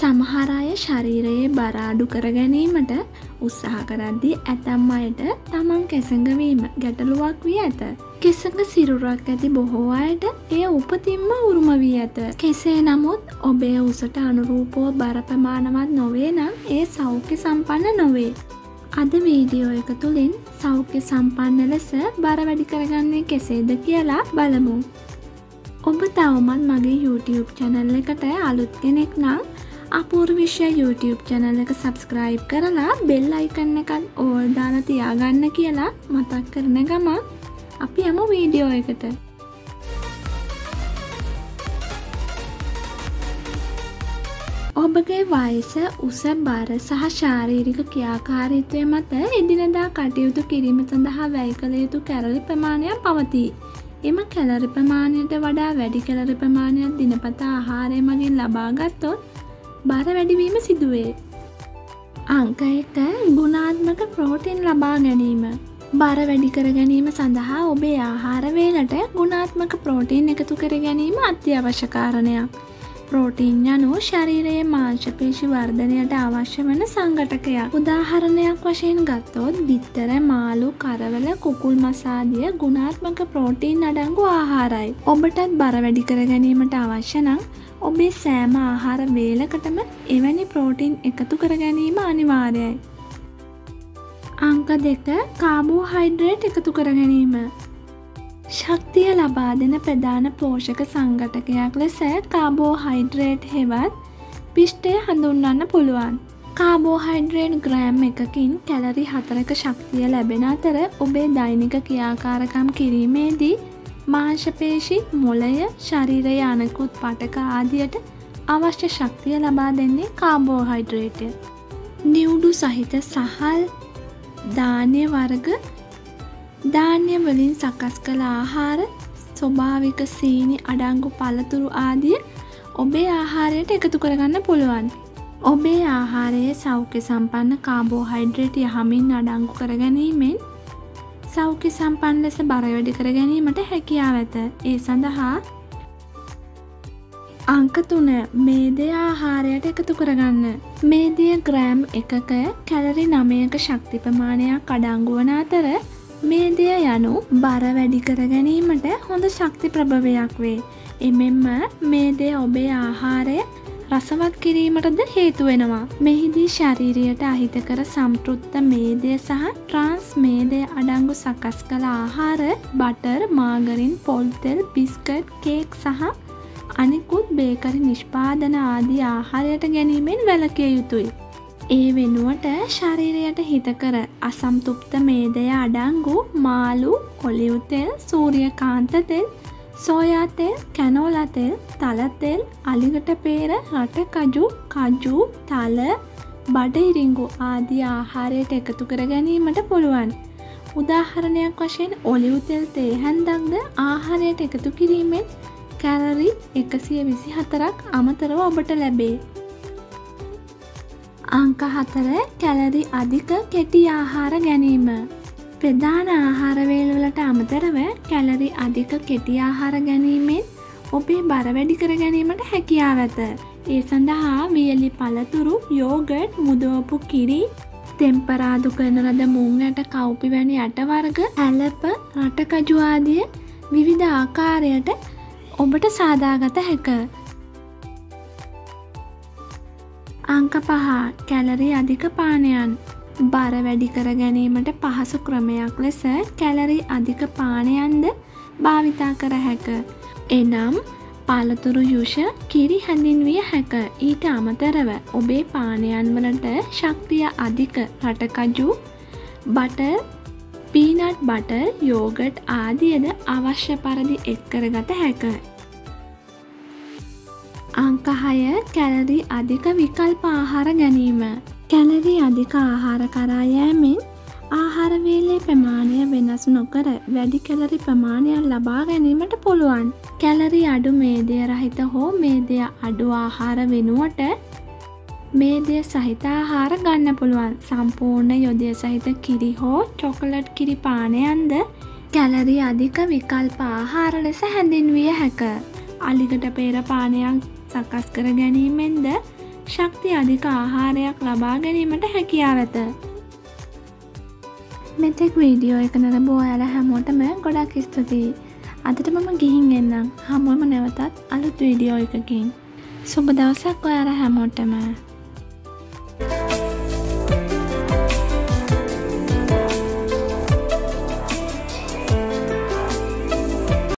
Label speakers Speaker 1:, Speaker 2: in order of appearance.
Speaker 1: සමහර අය ශරීරයේ බර අඩු කර ගැනීමට උත්සාහ කරද්දී ඇතැම් අයට තමන් කෙසඟ වීම ගැටලුවක් වී ඇත. කෙසඟ සිරුරක් ඇති බොහෝ අයට එය උපතින්ම උරුම වී ඇත. කෙසේ නමුත් ඔබේ උසට අනුරූපව බර ප්‍රමාණවත් නොවේ නම් ඒ සෞඛ්‍ය සම්පන්න නොවේ. අද වීඩියෝ එක තුලින් සෞඛ්‍ය සම්පන්න ලෙස බර වැඩි කරගන්නේ කෙසේද කියලා බලමු. ඔබ තවමත් මගේ YouTube channel එකට අලුත් කෙනෙක් නම් අපූර්ව විශ්ය YouTube channel එක subscribe කරලා bell icon එකත් all දාලා තියාගන්න කියලා මතක් කරන ගමන් අපි යමු වීඩියෝ එකට. ඔබගේ වයස, උස, බර සහ ශාරීරික ක්‍රියාකාරීත්වය මත එදිනෙදා කටයුතු කිරීම සඳහා වැය කළ යුතු කැලරි ප්‍රමාණයක් පවතී. එම කැලරි ප්‍රමාණයට වඩා වැඩි කැලරි ප්‍රමාණයක් දිනපතා ආහාරය මගින් ලබා ගත්තොත් බර වැඩිවීම සිදුවේ. අංක 1 ගුණාත්මක ප්‍රෝටීන් ලබා ගැනීම. බර වැඩි කර ගැනීම සඳහා ඔබේ ආහාර වේලට ගුණාත්මක ප්‍රෝටීන් එකතු කර ගැනීම අත්‍යවශ්‍ය කාරණයක්. ප්‍රෝටීන් යනු ශරීරයේ මාංශ පේශි වර්ධනයට අවශ්‍ය වන සංඝටකයක්. උදාහරණයක් වශයෙන් ගත්තොත් බිත්තර, මාළු, කරවල, කුකුල් මස් ආදිය ගුණාත්මක ප්‍රෝටීන් අඩංගු ආහාරයි. ඔබටත් බර වැඩි කර ගැනීමට අවශ්‍ය නම් ඔබේ සෑම ආහාර වේලකටම එවැනි ප්‍රෝටීන් එකතු කර ගැනීම අනිවාර්යයි. අංක 2 කාබෝහයිඩ්‍රේට් එකතු කර ගැනීම. ශක්තිය ලබා දෙන ප්‍රධාන පෝෂක සංඝටකයක් ලෙස කාබෝහයිඩ්‍රේට් හෙවත් පිෂ්ඨය හඳුන්වන්න පුළුවන්. කාබෝහයිඩ්‍රේට් ග්‍රෑම් එකකින් කැලරි 4ක ශක්තිය ලැබෙන අතර ඔබේ දෛනික ක්‍රියාකාරකම් කිරීමේදී මාංශ පේශි, මොළය, ශරීරයේ අනෙකුත් පටක ආදියට අවශ්‍ය ශක්තිය ලබා දෙන්නේ කාබෝහයිඩ්‍රේට්ය. නිවුඩු සහිත සහල්, ධාන්‍ය වර්ග, ධාන්‍ය වලින් සකස් කළ ආහාර, ස්වභාවික සීනි අඩංගු පළතුරු ආදිය ඔබේ ආහාරයට එකතු කරගන්න පුළුවන්. ඔබේ ආහාරයේ සෞඛ්‍ය සම්පන්න කාබෝහයිඩ්‍රේට් යහමින් අඩංගු කර ගැනීමෙන් සෞඛ්‍ය සම්පන්න ලෙස බර වැඩි කර ගැනීමට හැකියාව ඇත. ඒ සඳහා අංක 3 මේදය ආහාරයට එකතු කරගන්න. මේදය ග්‍රෑම් 1ක කැලරි 9ක ශක්ති ප්‍රමාණයක් අඩංගු වන අතර මේදය යනු බර වැඩි කර ගැනීමට හොඳ ශක්ති ප්‍රභවයක් වේ. එමෙන්ම මේදය ඔබේ ආහාරය රසවත් කිරීමටද හේතු වෙනවා. මෙහිදී ශරීරයට අහිතකර සම්තෘප්ත මේදය සහ ට්‍රාන්ස් මේදය අඩංගු සකස් කළ ආහාර, බටර්, මාගරින්, පොල් තෙල්, බිස්කට්, කේක් සහ අනිකුත් බේකරි නිෂ්පාදන ආදී ආහාරයට ගැනීමෙන් වැළකිය යුතුයි. ඒ වෙනුවට ශරීරයට හිතකර අසම්තෘප්ත මේදය අඩංගු මාළු, ඔලිව් තෙල්, සූර්යකාන්ත තෙල්, සෝයා තෙල්, කැනෝලා තෙල්, තල තෙල්, අලිගට පේර, රටකජු, කජු, තල, බඩ ඉරිඟු ආදී ආහාරයට එකතු කර ගැනීමට පුළුවන්. උදාහරණයක් වශයෙන් ඔලිව් තෙල් තේ හැන්දක්ද ආහාරයට එකතු කිරීමෙන් කැලරි 124ක් අමතරව ඔබට ලැබේ. අංක 4 කැලරි අධික කෙටි ආහාර ගැනීම. ප්‍රධාන ආහාර වේලවලට අමතරව කැලරි අධික කෙටි ආහාර ගැනීමෙන් ඔබේ බර වැඩි කර ගැනීමට හැකියාව ඇත. ඒ සඳහා වියලි පළතුරු, යෝගට්, මුදවපු කිරි, තෙම්පරාදු කරන ලද මුං ඇට, කව්පි වැනි ඇට වර්ග, ඇලප, රටකජු ආදිය විවිධ ආකාරයට ඔබට සාදාගත හැකිය. අංක 5 කැලරි අධික පානයන්. බර වැඩි කර ගැනීමට පහසු ක්‍රමයක් ලෙස කැලරි අධික පානයන්ද භාවිතා කර හැක. එනම් පළතුරු යුෂ, කිරි හැඳින්විය හැක. ඊට අමතරව ඔබේ පානයන් වලට ශක්තිය අධික රටකජු, බටර්, පීනට් බටර්, යෝගට් ආදියද අවශ්‍ය පරිදි එක් කරගත හැක. අංක 6 කැලරි අධික විකල්ප ආහාර ගැනීම. කැලරි අධික ආහාර කරා යෑමෙන් ආහාර වේලේ ප්‍රමාණය වෙනස් නොකර වැඩි කැලරි ප්‍රමාණයක් ලබා ගැනීමට පුළුවන්. කැලරි අඩු මේදය රහිත හෝ මේදය අඩු ආහාර වෙනුවට මේදය සහිත ආහාර ගන්න පුළුවන්. සම්පූර්ණ යොදය සහිත කිරි හෝ චොකලට් කිරි පානයන්ද කැලරි අධික විකල්ප ආහාර ලෙස හැඳින්විය හැක. අලිගට පෙර පානයක් සකස් කර ගැනීමෙන්ද ශක්තිය අධික ආහාරයක් ලබා ගැනීමට හැකියාව ඇත. මෙතෙක් වීඩියෝ එක නරඹපු ඔයාලා හැමෝටම ගොඩක් ස්තුතියි. අදට මම ගිහින් එන්නම්. හමුවෙමු නැවතත් අලුත් වීඩියෝ එකකින්. සුබ දවසක් ඔයාලා හැමෝටම.